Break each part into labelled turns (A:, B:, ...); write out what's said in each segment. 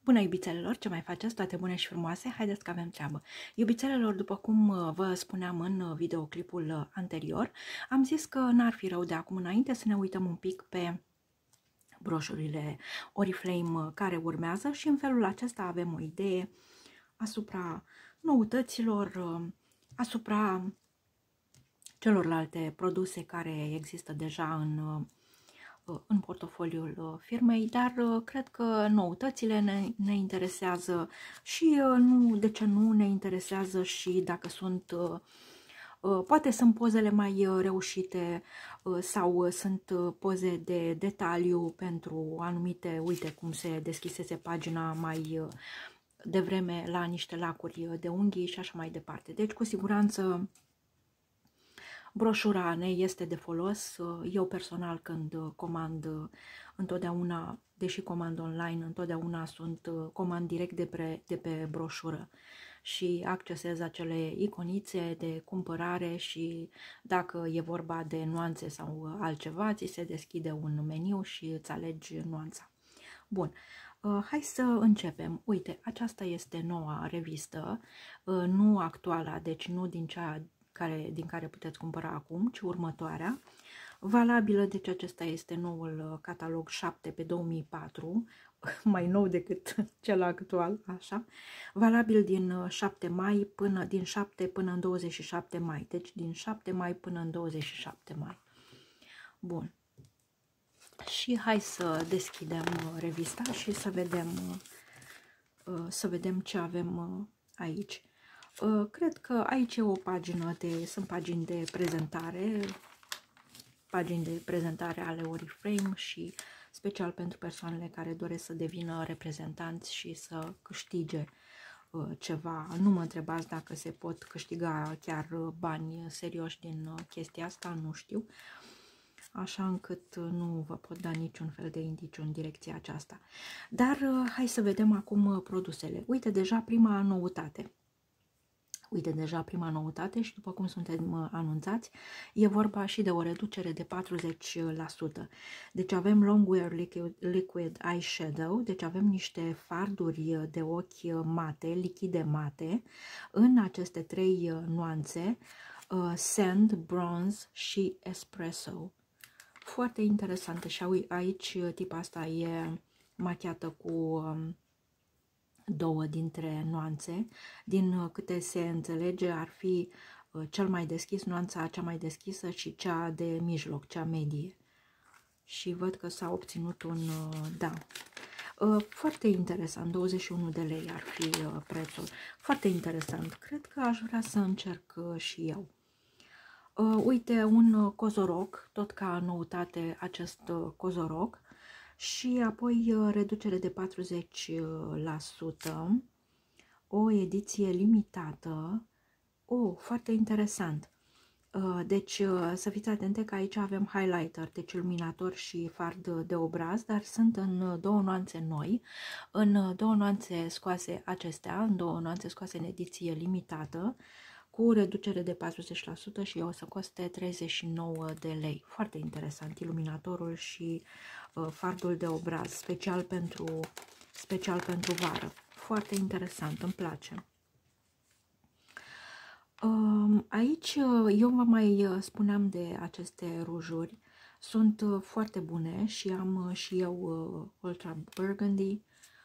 A: Bună, iubițelelor! Ce mai faceți? Toate bune și frumoase? Haideți că avem treabă! Iubițelelor, după cum vă spuneam în videoclipul anterior, am zis că n-ar fi rău de acum înainte să ne uităm un pic pe broșurile Oriflame care urmează și în felul acesta avem o idee asupra noutăților, asupra celorlalte produse care există deja în portofoliul firmei, dar cred că noutățile ne interesează și nu, de ce nu, ne interesează și dacă sunt, poate sunt pozele mai reușite sau sunt poze de detaliu pentru anumite, uite cum se deschisese pagina mai devreme la niște lacuri de unghii și așa mai departe. Deci cu siguranță broșura ne este de folos. Eu personal când comand întotdeauna, deși comand online, întotdeauna comand direct de pe broșură și accesez acele iconițe de cumpărare și dacă e vorba de nuanțe sau altceva, ți se deschide un meniu și îți alegi nuanța. Bun, hai să începem. Uite, aceasta este noua revistă, nu actuala, deci nu din cea din care puteți cumpăra acum, ci următoarea. Valabilă, deci acesta este noul catalog 7 pe 2004, mai nou decât cel actual, așa. Valabil din 7 mai din 7 până în 27 mai, deci din 7 mai până în 27 mai. Bun. Și hai să deschidem revista și să vedem ce avem aici. Cred că aici e o pagină sunt pagini de prezentare ale Oriflame și special pentru persoanele care doresc să devină reprezentanți și să câștige ceva. Nu mă întrebați dacă se pot câștiga chiar bani serioși din chestia asta, nu știu. Așa încât nu vă pot da niciun fel de indiciu în direcția aceasta. Dar hai să vedem acum produsele. Uite deja prima noutate. Și după cum suntem anunțați, e vorba și de o reducere de 40%. Deci avem Longwear Liquid Eyeshadow, deci avem niște farduri de ochi mate, lichide mate, în aceste trei nuanțe, Sand, Bronze și Espresso. Foarte interesante și aici tipa asta e machiată cu două dintre nuanțe. Din câte se înțelege ar fi cel mai deschis, nuanța cea mai deschisă și cea de mijloc, cea medie. Și văd că s-a obținut un, da, foarte interesant, 21 de lei ar fi prețul. Foarte interesant, cred că aș vrea să încerc și eu. Uite, un cozoroc, tot ca noutate acest cozoroc. Și apoi reducere de 40%, o ediție limitată, foarte interesant. Deci să fiți atente că aici avem highlighter, deci iluminator și fard de obraz, dar sunt în două nuanțe noi, în două nuanțe scoase în ediție limitată, cu reducere de 40% și o să coste 39 de lei. Foarte interesant, iluminatorul și fardul de obraz, special pentru vară. Foarte interesant, îmi place. Aici eu vă mai spuneam de aceste rujuri, sunt foarte bune și am și eu Ultra Burgundy,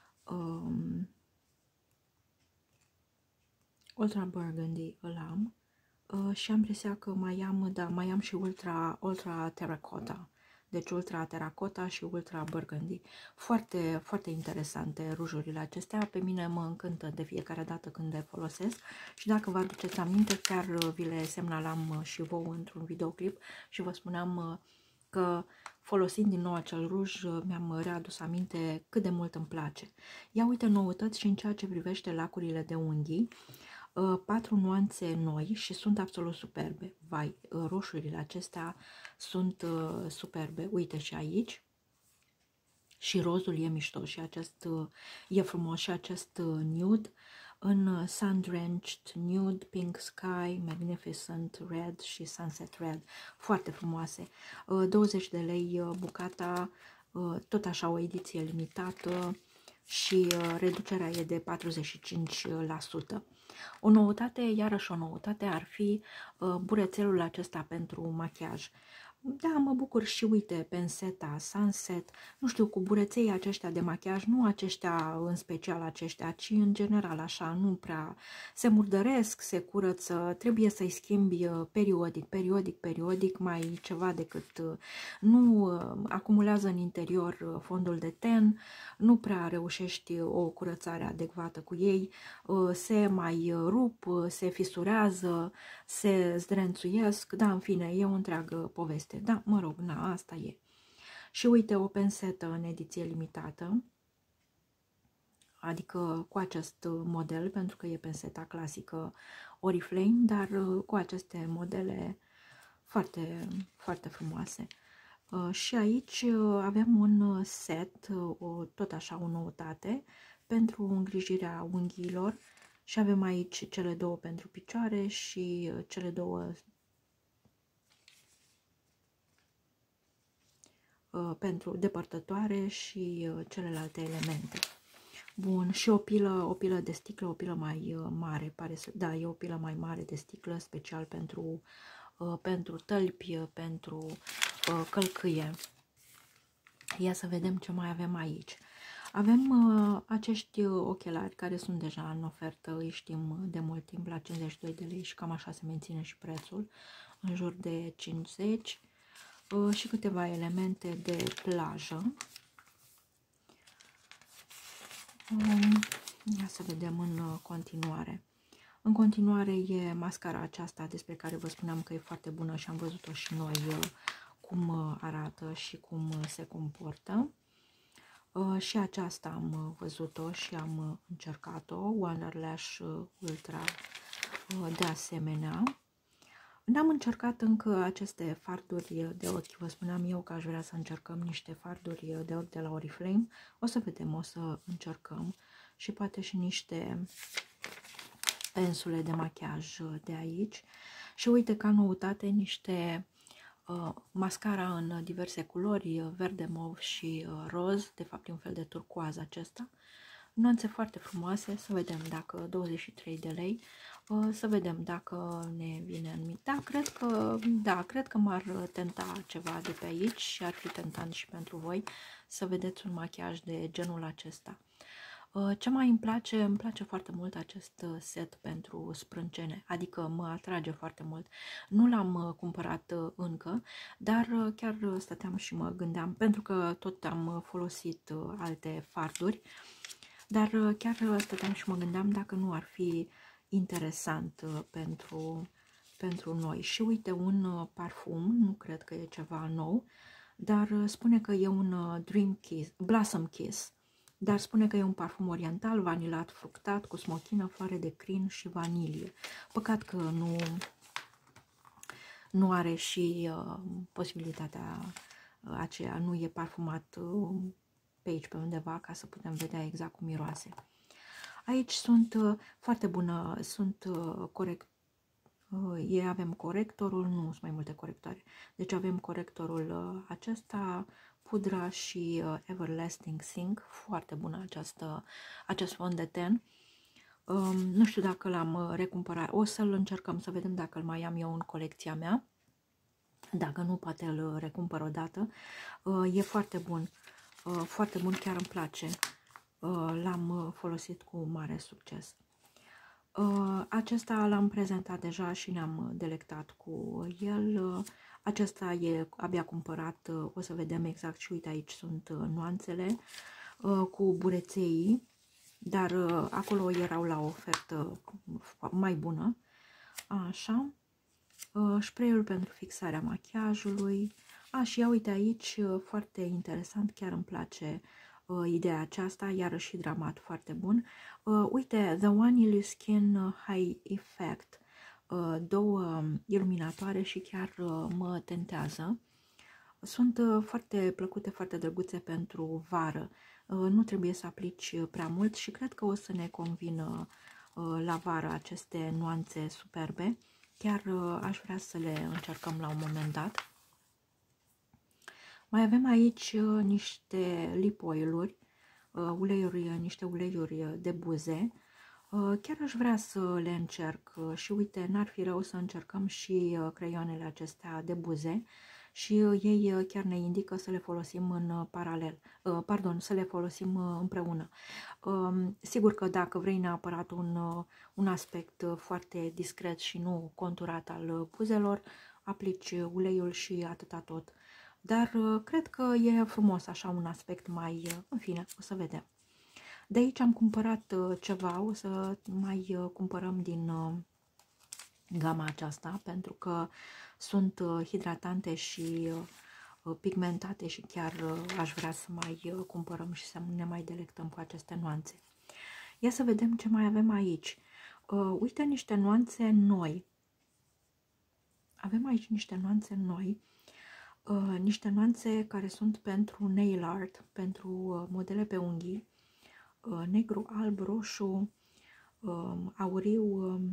A: îl am și am impresia că mai am și Ultra Terracotta. Deci Ultra Terracotta și Ultra Burgundy. Foarte, foarte interesante rujurile acestea. Pe mine mă încântă de fiecare dată când le folosesc. Și dacă vă aduceți aminte, chiar vi le semnalam și vouă într-un videoclip și vă spuneam că folosind din nou acel ruj mi-am readus aminte cât de mult îmi place. Ia uite noutăți și în ceea ce privește lacurile de unghii. 4 nuanțe noi și sunt absolut superbe. Vai, roșurile acestea sunt superbe. Uite și aici. Și rozul e mișto și acest e frumos și acest nude în Sun Drenched Nude, Pink Sky, Magnificent Red și Sunset Red. Foarte frumoase. 20 de lei bucata, tot așa o ediție limitată. și reducerea e de 45%. O noutate, iarăși o noutate, ar fi burețelul acesta pentru machiaj. Da, mă bucur și uite, penseta, sunset, nu știu, cu bureței aceștia de machiaj, nu aceștia în special aceștia, ci în general așa, nu prea se murdăresc, se curăță, trebuie să-i schimbi periodic, mai ceva decât nu acumulează în interior fondul de ten, nu prea reușești o curățare adecvată cu ei, se mai rup, se fisurează, se zdrențuiesc, da, în fine, e o întreagă poveste. Da, mă rog, na, asta e. Și uite, o pensetă în ediție limitată, adică cu acest model, pentru că e penseta clasică Oriflame, dar cu aceste modele foarte, foarte frumoase. Și aici avem un set, tot așa o noutate, pentru îngrijirea unghiilor și avem aici cele două pentru picioare și cele două pentru depărtătoare și celelalte elemente. Bun, și o pilă de sticlă, o pilă mai mare, pare să, da, e o pilă mai mare de sticlă, special pentru tălpi, pentru călcâie. Ia să vedem ce mai avem aici. Avem acești ochelari care sunt deja în ofertă, îi știm de mult timp, la 52 de lei și cam așa se menține și prețul, în jur de 50, și câteva elemente de plajă. Ia să vedem în continuare. În continuare e mascara aceasta despre care vă spuneam că e foarte bună și am văzut-o și noi cum arată și cum se comportă. Și aceasta am văzut-o și am încercat-o, Wonderlash Ultra de asemenea. N-am încercat încă aceste farduri de ochi, vă spuneam eu că aș vrea să încercăm niște farduri de ochi de la Oriflame. O să vedem, o să încercăm și poate și niște pensule de machiaj de aici. Și uite, ca noutate, niște mascara în diverse culori, verde, mov și roz, de fapt e un fel de turcoaz acesta. Nuanțe foarte frumoase, să vedem dacă 23 de lei, să vedem dacă ne vine în minte. Da, cred că m-ar tenta ceva de pe aici și ar fi tentant și pentru voi să vedeți un machiaj de genul acesta. Ce mai îmi place foarte mult acest set pentru sprâncene, adică mă atrage foarte mult. Nu l-am cumpărat încă, dar chiar stăteam și mă gândeam, pentru că tot am folosit alte farduri, dar chiar stăteam și mă gândeam dacă nu ar fi interesant pentru noi. Și uite, un parfum, nu cred că e ceva nou, dar spune că e un Dream Kiss, Blossom Kiss. Dar spune că e un parfum oriental, vanilat fructat, cu smochină, floare de crin și vanilie. Păcat că nu are și posibilitatea aceea, nu e parfumat pe aici, pe undeva, ca să putem vedea exact cum miroase. Aici sunt foarte bună, sunt avem corectorul, nu sunt mai multe corectoare. Deci avem corectorul acesta, pudra și Everlasting Sink, foarte bună acest fond de ten. Nu știu dacă l-am recumpărat, o să-l încercăm să vedem dacă îl mai am eu în colecția mea. Dacă nu, poate îl recumpăr odată. E foarte bun, chiar îmi place. L-am folosit cu mare succes. Acesta l-am prezentat deja și ne-am delectat cu el. Acesta e abia cumpărat, o să vedem exact și uite aici sunt nuanțele cu bureței, dar acolo erau la ofertă mai bună. Așa, spray-ul pentru fixarea machiajului. Și ia uite aici, foarte interesant, chiar îmi place ideea aceasta, iarăși dramat foarte bun. Uite, The One Skin High Effect, două iluminatoare și chiar mă tentează. Sunt foarte plăcute, foarte drăguțe pentru vară. Nu trebuie să aplici prea mult și cred că o să ne convină la vară aceste nuanțe superbe. Chiar aș vrea să le încercăm la un moment dat. Mai avem aici niște lip oil-uri uleiuri, niște uleiuri de buze. Chiar aș vrea să le încerc și uite, n-ar fi rău să încercăm și creioanele acestea de buze și ei chiar ne indică să le folosim în paralel, pardon, să le folosim împreună. Sigur că dacă vrei neapărat un aspect foarte discret și nu conturat al buzelor, aplici uleiul și atâta tot. Dar cred că e frumos așa un aspect mai, în fine, o să vedem. De aici am cumpărat ceva, o să mai cumpărăm din gama aceasta, pentru că sunt hidratante și pigmentate și chiar aș vrea să mai cumpărăm și să ne mai delectăm cu aceste nuanțe. Ia să vedem ce mai avem aici. Uite niște nuanțe noi. Avem aici niște nuanțe noi. Niște nuanțe care sunt pentru nail art, pentru modele pe unghii. Negru, alb, roșu, auriu,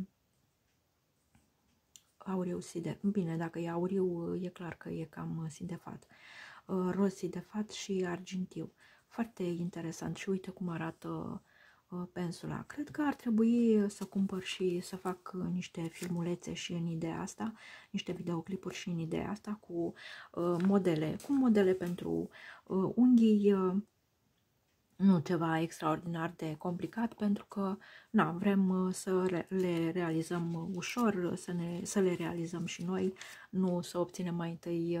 A: auriu side. Bine, dacă e auriu, e clar că e cam sidefat. Roz sidefat și argintiu. Foarte interesant și uite cum arată pensula. Cred că ar trebui să cumpăr și să fac niște filmulețe și în ideea asta, niște videoclipuri și în ideea asta cu modele pentru unghii. Nu ceva extraordinar de complicat, pentru că vrem să le realizăm ușor, să le realizăm și noi, nu să obținem mai întâi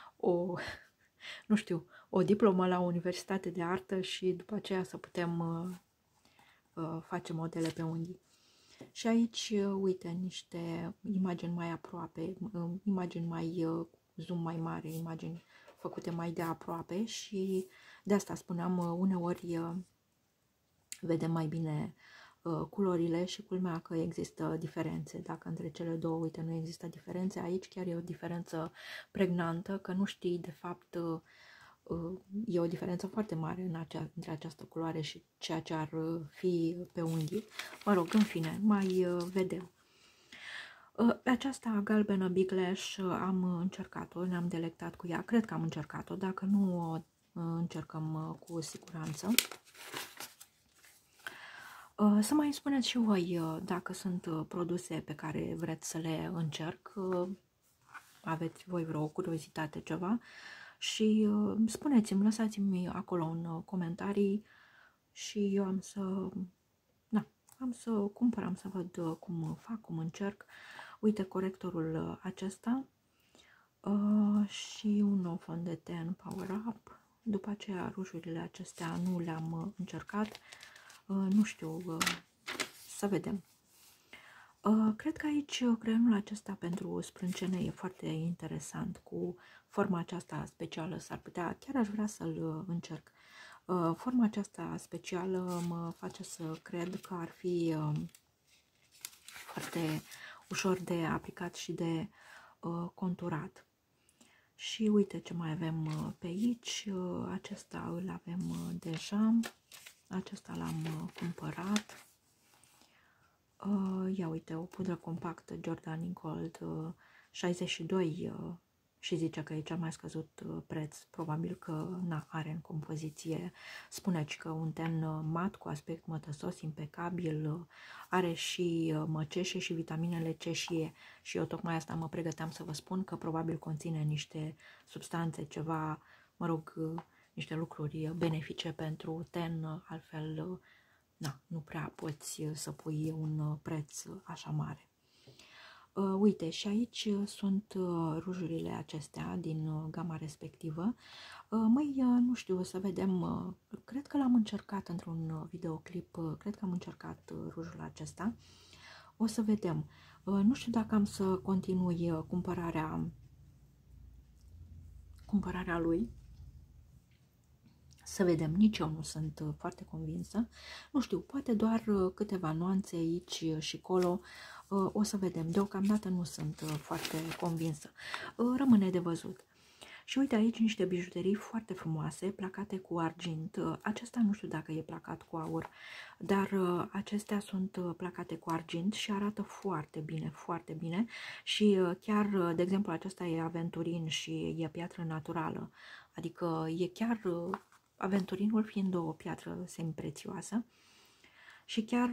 A: nu știu, o diplomă la o universitate de artă și după aceea să putem face modele pe unghii. Și aici, uite, niște imagini mai aproape, imagini mai zoom mai mare, imagini făcute mai de aproape și de asta spuneam, uneori vedem mai bine culorile și culmea că există diferențe. Dacă între cele două, uite, nu există diferențe, aici chiar e o diferență pregnantă, că nu știi de fapt, e o diferență foarte mare între această culoare și ceea ce ar fi pe unghii. Mă rog, în fine, mai vedem. Pe aceasta galbenă Big Lash am încercat-o, ne-am delectat cu ea, cred că am încercat-o, dacă nu o încercăm cu siguranță. Să mai spuneți și voi dacă sunt produse pe care vreți să le încerc, aveți voi vreo curiozitate, ceva, și spuneți-mi, lăsați-mi acolo în comentarii și eu am să cumpăr, am să văd cum fac, cum încerc. Uite corectorul acesta și un nou fond de ten Power Up. După aceea rujurile acestea nu le-am încercat, nu știu, să vedem. Cred că aici creionul acesta pentru sprâncene e foarte interesant, cu forma aceasta specială, s-ar putea, chiar aș vrea să-l încerc. Forma aceasta specială mă face să cred că ar fi foarte ușor de aplicat și de conturat. Și uite ce mai avem pe aici, acesta îl avem deja, acesta l-am cumpărat. Ia uite, o pudră compactă Jordan Gold 62 și zice că e cel mai scăzut preț, probabil că are în compoziție, spuneți că un ten mat cu aspect mătăsos, impecabil, are și măceșe și vitaminele C și E și eu tocmai asta mă pregăteam să vă spun, că probabil conține niște substanțe, ceva, mă rog, niște lucruri benefice pentru ten, altfel nu prea poți să pui un preț așa mare. Uite, și aici sunt rujurile acestea din gama respectivă. Măi, nu știu, să vedem, cred că l-am încercat într-un videoclip, cred că am încercat rujul acesta. O să vedem. Nu știu dacă am să continui cumpărarea lui. Să vedem, nici eu nu sunt foarte convinsă. Nu știu, poate doar câteva nuanțe aici și colo. O să vedem. Deocamdată nu sunt foarte convinsă. Rămâne de văzut. Și uite aici niște bijuterii foarte frumoase, placate cu argint. Acesta nu știu dacă e placat cu aur, dar acestea sunt placate cu argint și arată foarte bine, foarte bine. Și chiar, de exemplu, acesta e aventurin și e piatră naturală. Adică e chiar aventurinul fiind o piatră semiprețioasă și chiar,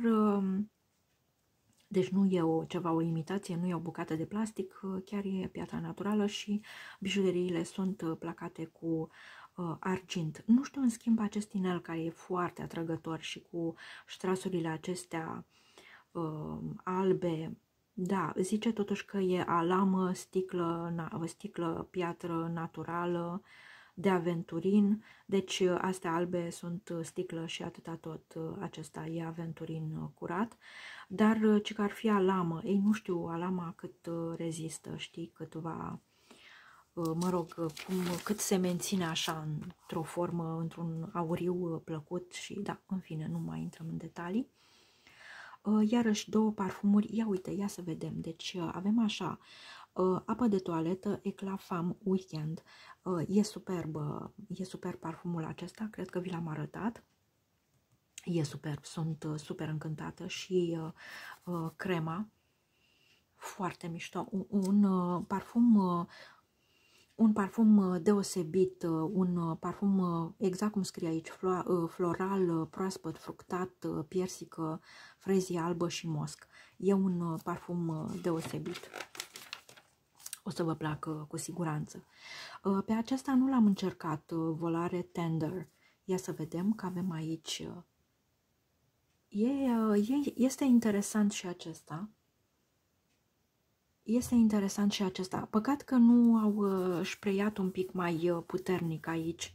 A: deci nu e o imitație, nu e o bucată de plastic, chiar e piatra naturală și bijuleriile sunt placate cu argint. Nu știu, în schimb, acest inel care e foarte atrăgător și cu ștrasurile acestea albe, da, zice totuși că e alamă, sticlă, piatră naturală, de aventurin, deci astea albe sunt sticlă și atâta tot, acesta e aventurin curat, dar ce că ar fi alamă, ei nu știu alama cât rezistă, știi, cât va, mă rog, cât se menține așa într-o formă, într-un auriu plăcut și da, în fine, nu mai intrăm în detalii. Iarăși două parfumuri, ia uite, ia să vedem, deci avem așa, apă de toaletă Eclat Femme Weekend, e superb parfumul acesta, cred că vi l-am arătat, e superb, sunt super încântată și crema, foarte mișto, un parfum deosebit, un parfum exact cum scrie aici, floral, proaspăt, fructat, piersică, frezie albă și mosc. E un parfum deosebit. O să vă placă cu siguranță. Pe acesta nu l-am încercat, Volare Tender. Ia să vedem că avem aici. Este interesant și acesta. Este interesant și acesta. Păcat că nu au spreiat un pic mai puternic aici.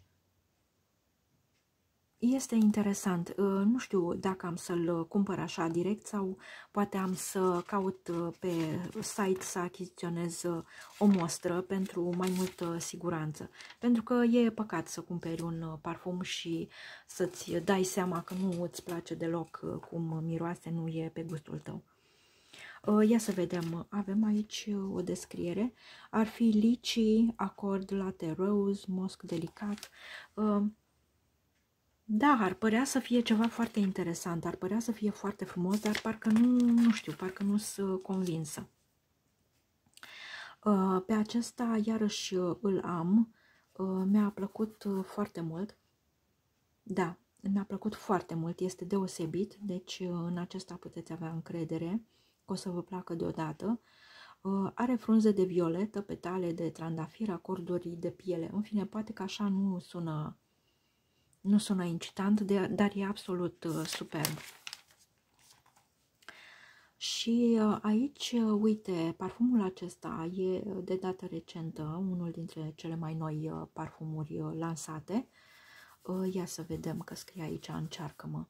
A: Este interesant. Nu știu dacă am să-l cumpăr așa direct sau poate am să caut pe site să achiziționez o mostră pentru mai multă siguranță. Pentru că e păcat să cumperi un parfum și să-ți dai seama că nu îți place deloc cum miroase, nu e pe gustul tău. Ia să vedem, avem aici o descriere, ar fi Lychee, Acord Latte Rose, Mosc delicat. Da, ar părea să fie ceva foarte interesant, ar părea să fie foarte frumos, dar parcă nu știu, parcă nu sunt convinsă. Pe acesta iarăși îl am, mi-a plăcut foarte mult, da, mi-a plăcut foarte mult, este deosebit, deci în acesta puteți avea încredere că o să vă placă deodată. Are frunze de violetă, petale de trandafir, acorduri de piele. În fine, poate că așa nu sună incitant, dar e absolut superb. Și aici, uite, parfumul acesta e de dată recentă, unul dintre cele mai noi parfumuri lansate. Ia să vedem că scrie aici, încearcă-mă.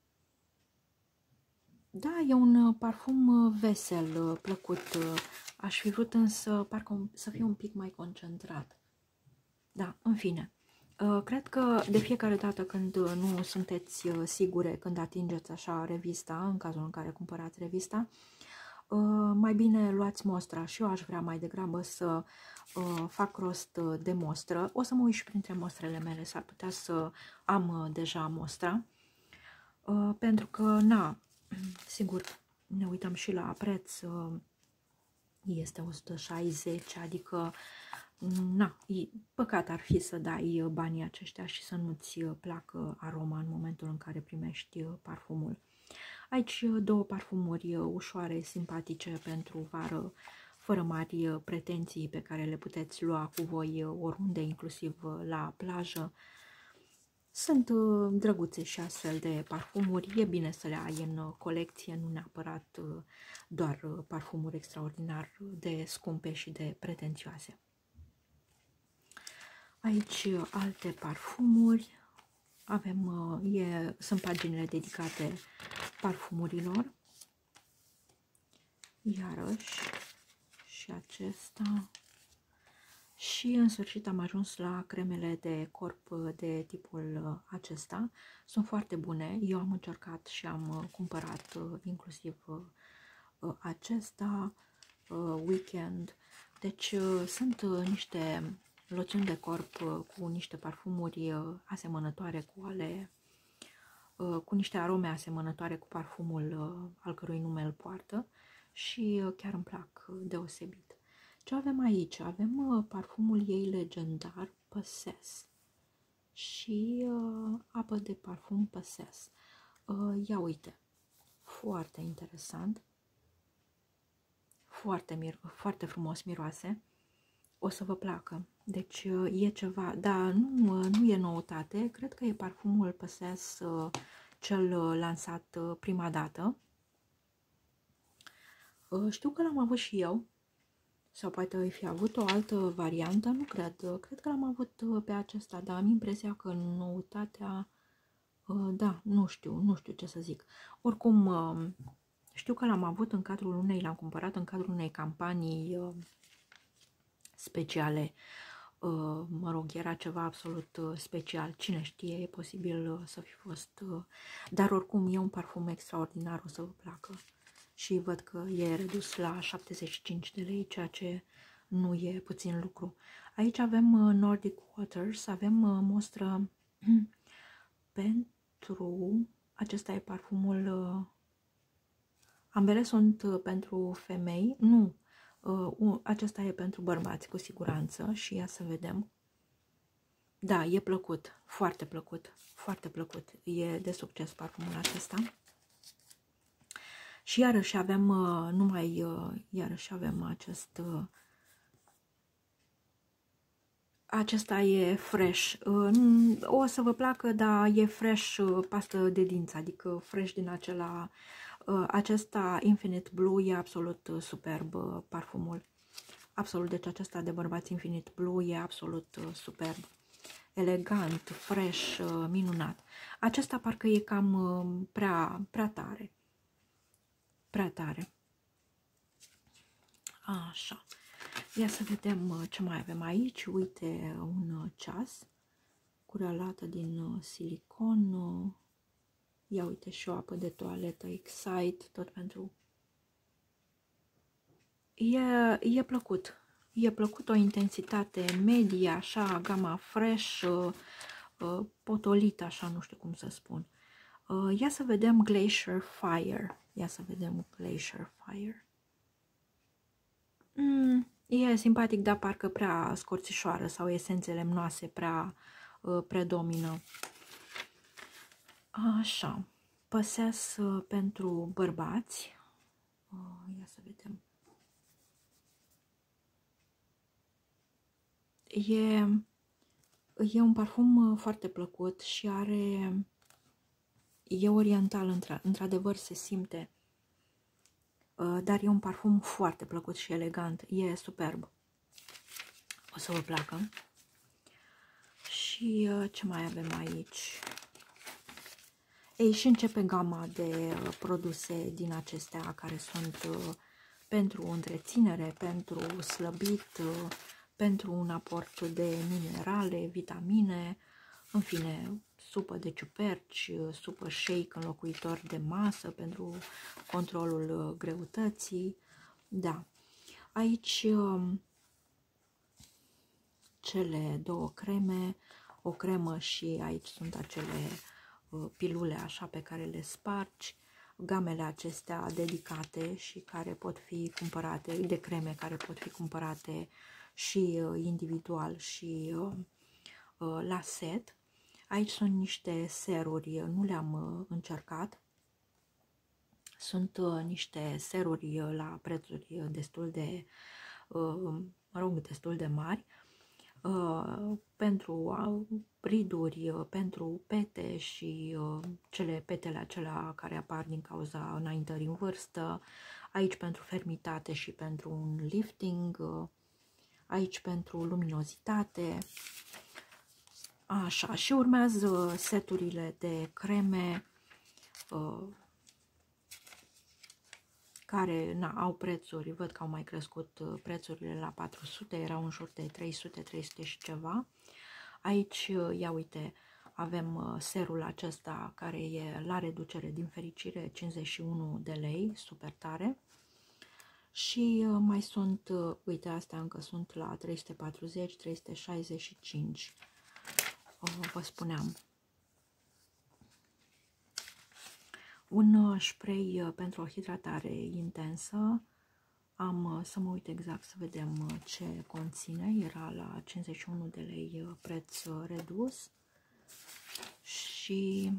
A: Da, e un parfum vesel, plăcut. Aș fi vrut însă parcă să fie un pic mai concentrat. Da, în fine. Cred că de fiecare dată când nu sunteți sigure când atingeți așa revista, în cazul în care cumpărați revista, mai bine luați mostra și eu aș vrea mai degrabă să fac rost de mostră. O să mă uit și printre mostrele mele, s-ar putea să am deja mostra, pentru că, na, sigur, ne uităm și la preț, este 160, adică, na, păcat ar fi să dai banii aceștia și să nu-ți placă aroma în momentul în care primești parfumul. Aici două parfumuri ușoare, simpatice pentru vară, fără mari pretenții pe care le puteți lua cu voi oriunde, inclusiv la plajă. Sunt drăguțe și astfel de parfumuri, e bine să le ai în colecție, nu neapărat doar parfumuri extraordinar de scumpe și de pretențioase. Aici alte parfumuri, avem, sunt paginile dedicate parfumurilor, iarăși și acesta. Și în sfârșit am ajuns la cremele de corp de tipul acesta. Sunt foarte bune, eu am încercat și am cumpărat inclusiv acesta, Weekend. Deci sunt niște loțiuni de corp cu niște parfumuri asemănătoare cu niște arome asemănătoare cu parfumul al cărui nume îl poartă și chiar îmi plac deosebit. Ce avem aici? Avem parfumul ei legendar, Possess. și apă de parfum Possess. Ia uite, foarte interesant, foarte frumos miroase, o să vă placă. Deci e ceva, dar nu e noutate, cred că e parfumul Possess cel lansat prima dată. Știu că l-am avut și eu, sau poate ai fi avut o altă variantă, nu cred. Cred că l-am avut pe acesta, dar am impresia că noutatea, da, nu știu ce să zic. Oricum, știu că l-am avut în cadrul l-am cumpărat în cadrul unei campanii speciale. Mă rog, era ceva absolut special. Cine știe, e posibil să fi fost. Dar oricum, e un parfum extraordinar, o să vă placă. Și văd că e redus la 75 de lei, ceea ce nu e puțin lucru. Aici avem Nordic Waters, avem mostră pentru... Acesta e parfumul... Ambele sunt pentru femei, nu. Acesta e pentru bărbați, cu siguranță, și ia să vedem. Da, e plăcut, foarte plăcut, foarte plăcut. E de succes parfumul acesta. Și iarăși avem, iarăși avem acesta e fresh. O să vă placă, dar e fresh pastă de dinți, adică fresh din acela. Acesta Infinite Blue e absolut superb parfumul. Absolut, deci acesta de bărbați Infinite Blue e absolut superb. Elegant, fresh, minunat. Acesta parcă e cam prea tare. Prea tare. Așa. Ia să vedem ce mai avem aici. Uite, un ceas curelată din silicon. Ia uite și o apă de toaletă Excite, tot pentru... E plăcut. E plăcut, o intensitate medie, așa, gama fresh, potolită, așa, nu știu cum să spun. Ia să vedem Glacier Fire. Ia să vedem Glacier Fire. E simpatic, dar parcă prea scorțișoară sau esențe lemnoase prea predomină. Așa. Possess pentru bărbați. Ia să vedem. E un parfum foarte plăcut și e oriental, într-adevăr se simte, dar e un parfum foarte plăcut și elegant, e superb, o să vă placă. Și ce mai avem aici? Ei, și începe gama de produse din acestea care sunt pentru întreținere, pentru slăbit, pentru un aport de minerale, vitamine, în fine, supă de ciuperci, supă shake înlocuitor de masă pentru controlul greutății. Da, aici cele două creme, o cremă și aici sunt acele pilule așa pe care le spargi, gamele acestea dedicate și care pot fi cumpărate, de creme care pot fi cumpărate și individual și la set. Aici sunt niște seruri, nu le-am încercat. Sunt niște seruri la prețuri destul de, mă rog, destul de mari. Pentru riduri, pentru pete și petele acelea care apar din cauza înaintării în vârstă. Aici pentru fermitate și pentru un lifting. Aici pentru luminozitate. Așa, și urmează seturile de creme care au prețuri, văd că au mai crescut prețurile la 400, erau în jur de 300, 300 și ceva. Aici, ia uite, avem serul acesta care e la reducere, din fericire, 51 de lei, super tare. Și mai sunt, uite, astea încă sunt la 340, 365, vă spuneam. Un spray pentru o hidratare intensă. Am să mă uit exact să vedem ce conține. Era la 51 de lei preț redus. și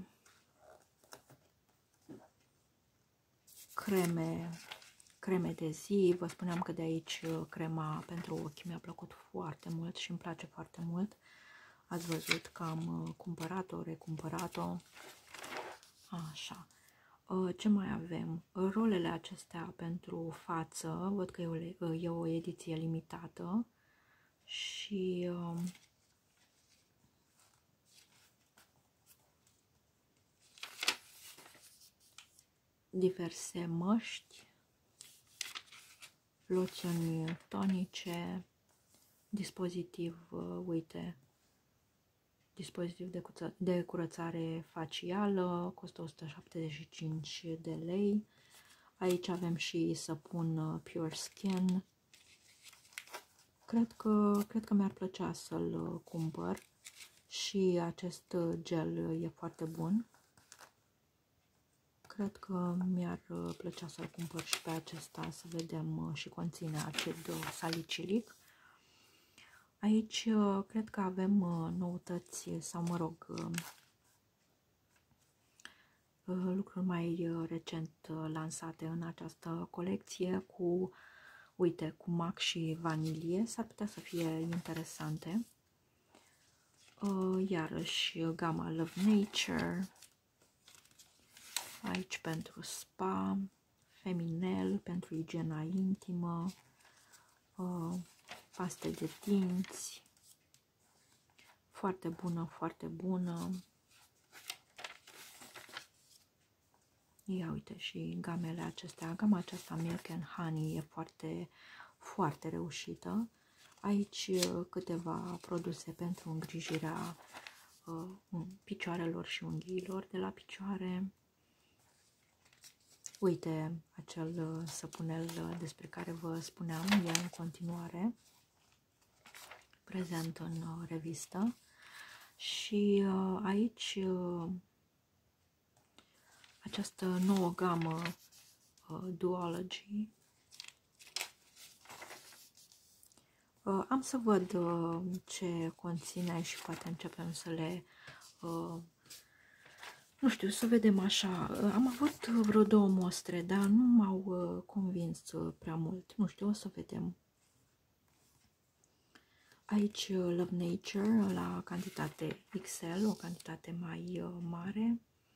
A: creme de zi. Vă spuneam că de aici crema pentru ochi mi-a plăcut foarte mult și îmi place foarte mult. Ați văzut că am cumpărat-o, recumpărat-o. Așa. Ce mai avem? Rolele acestea pentru față, văd că e o ediție limitată și diverse măști, loțiuni tonice, dispozitiv, uite, dispozitiv de curățare facială, costă 175 de lei. Aici avem și săpun Pure Skin. Cred că mi-ar plăcea să-l cumpăr și acest gel e foarte bun. Cred că mi-ar plăcea să-l cumpăr și pe acesta, să vedem, și conține acid salicilic. Aici cred că avem noutăți sau, mă rog, lucruri mai recent lansate în această colecție cu, uite, cu mac și vanilie. S-ar putea să fie interesante. Iarăși gama Love Nature. Aici pentru spa, feminel, pentru igiena intimă, paste de dinți, foarte bună, foarte bună. Ia uite și gamele acestea, gama aceasta Milk and Honey e foarte, foarte reușită. Aici câteva produse pentru îngrijirea picioarelor și unghiilor de la picioare. Uite, acel săpunel despre care vă spuneam, e în continuare prezent în revistă. Și aici această nouă gamă Duology. Am să văd ce conține și poate începem să le... nu știu, să vedem așa. Am avut vreo 2 mostre, dar nu m-au convins prea mult. Nu știu, o să vedem. Aici Love Nature la cantitate XL, o cantitate mai mare.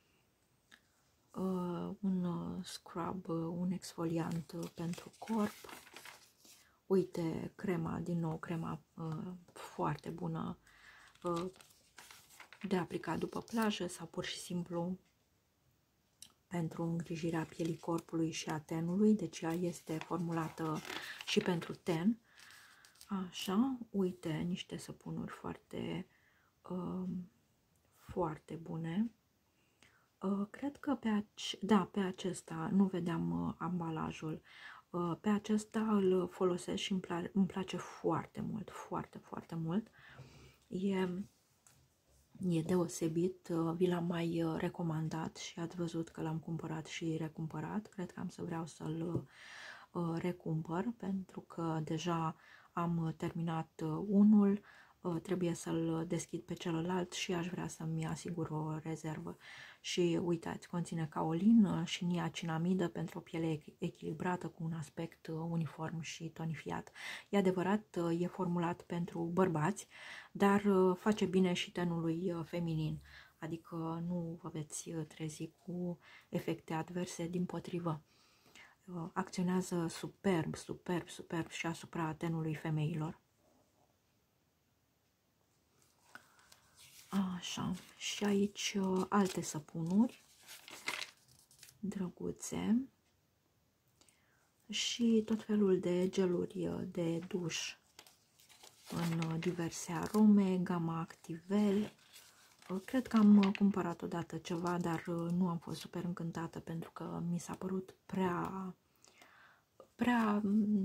A: Un scrub, un exfoliant pentru corp. Uite, crema, din nou crema foarte bună de aplicat după plajă sau pur și simplu pentru îngrijirea pielii corpului și a tenului, deci ea este formulată și pentru ten. Așa, uite, niște săpunuri foarte, foarte bune. Cred că pe acesta, nu vedeam ambalajul, pe acesta îl folosesc și îmi place foarte mult, foarte, foarte mult. E deosebit, vi l-am mai recomandat și ați văzut că l-am cumpărat și recumpărat. Cred că am să vreau să-l recumpăr pentru că deja am terminat unul, trebuie să-l deschid pe celălalt și aș vrea să-mi asigur o rezervă. Și uitați, conține kaolin și niacinamidă pentru o piele echilibrată cu un aspect uniform și tonifiat. E adevărat, e formulat pentru bărbați, dar face bine și tenului feminin, adică nu vă veți trezi cu efecte adverse, dimpotrivă. Acționează superb, superb, superb și asupra tenului femeilor. Așa, și aici alte săpunuri drăguțe și tot felul de geluri de duș în diverse arome, gama Activel. Cred că am cumpărat odată ceva, dar nu am fost super încântată pentru că mi s-a părut prea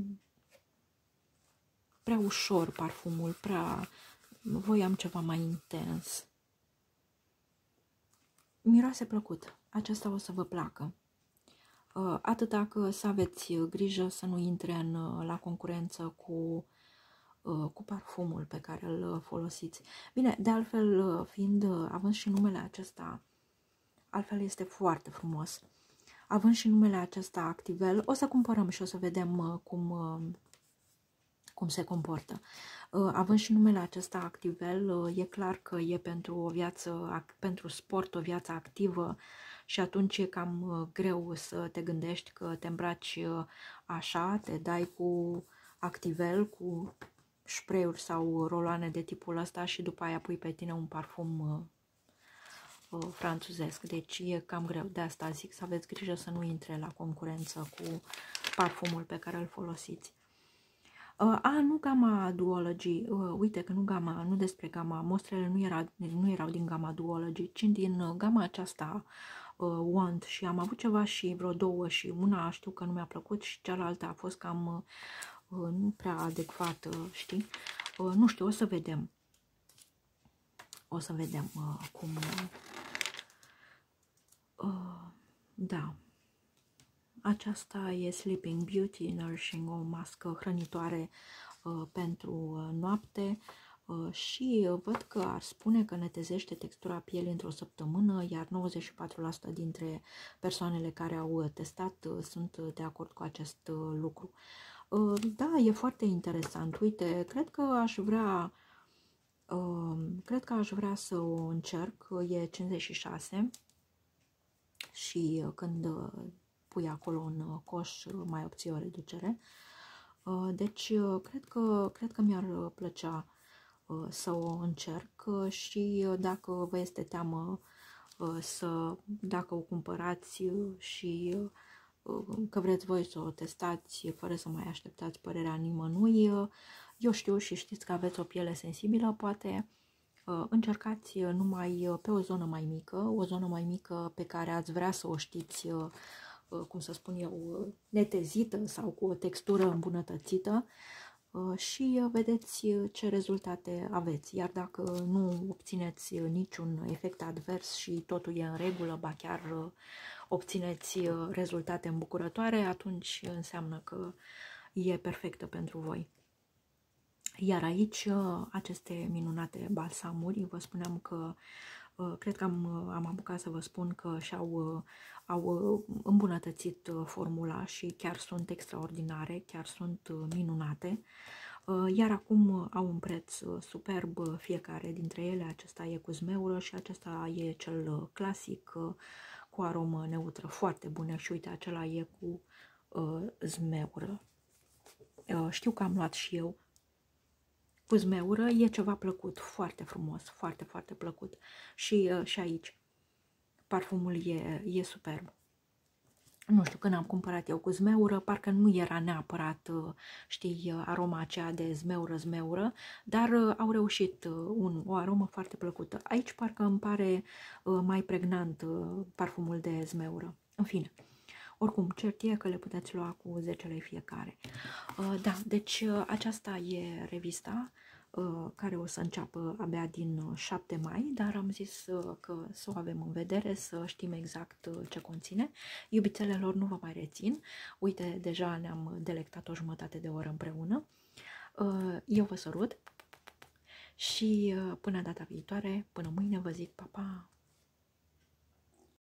A: ușor parfumul, voiam ceva mai intens. Miroase plăcut, acesta o să vă placă. Atâta că să aveți grijă să nu intre la concurență cu cu parfumul pe care îl folosiți. Bine, de altfel, având și numele acesta, altfel este foarte frumos. Având și numele acesta Activel, o să cumpărăm și o să vedem cum se comportă. Având și numele acesta Activel, e clar că e pentru o viață, pentru sport, o viață activă și atunci e cam greu să te gândești că te îmbraci așa, te dai cu Activel, cu spray-uri sau roloane de tipul ăsta și după aia pui pe tine un parfum franțuzesc. Deci e cam greu. De asta zic să aveți grijă să nu intre la concurență cu parfumul pe care îl folosiți. Nu Gamma Duology, uite că nu despre Gamma, mostrele nu erau din Gamma Duology, ci din gama aceasta Wand și am avut ceva și vreo două și una știu că nu mi-a plăcut și cealaltă a fost cam nu prea adecvată, știi? Nu știu, o să vedem. O să vedem cum... da. Aceasta e Sleeping Beauty Nourishing, o mască hrănitoare pentru noapte și văd că ar spune că netezește textura pielii într-o săptămână, iar 94% dintre persoanele care au testat sunt de acord cu acest lucru. Da, e foarte interesant. Uite, cred că aș vrea să o încerc. E 56 și când pui acolo un coș mai obții o reducere. Deci cred că mi-ar plăcea să o încerc și dacă vă este teamă dacă o cumpărați și că vreți voi să o testați fără să mai așteptați părerea nimănui, eu știu și știți că aveți o piele sensibilă, poate încercați numai pe o zonă mai mică pe care ați vrea să o știți, cum să spun eu, netezită sau cu o textură îmbunătățită și vedeți ce rezultate aveți. Iar dacă nu obțineți niciun efect advers și totul e în regulă, ba chiar obțineți rezultate îmbucurătoare, atunci înseamnă că e perfectă pentru voi. Iar aici, aceste minunate balsamuri, vă spuneam că cred că am apucat să vă spun că au îmbunătățit formula și chiar sunt extraordinare, chiar sunt minunate. Iar acum au un preț superb fiecare dintre ele. Acesta e cu zmeură și acesta e cel clasic cu aromă neutră, foarte bună și uite, acela e cu zmeură. Știu că am luat și eu cu zmeură, e ceva plăcut, foarte frumos, foarte, foarte plăcut. Și aici parfumul e superb. Nu știu, când am cumpărat eu cu zmeură, parcă nu era neapărat, știi, aroma aceea de zmeură, dar au reușit o aromă foarte plăcută. Aici parcă îmi pare mai pregnant parfumul de zmeură. În fine, oricum, cert e că le puteți lua cu 10 lei fiecare. Da, deci aceasta e revista care o să înceapă abia din 7 mai, dar am zis că să o avem în vedere, să știm exact ce conține. Iubițelelor, nu vă mai rețin. Uite, deja ne-am delectat o jumătate de oră împreună. Eu vă sărut și până data viitoare, până mâine, vă zic pa, pa!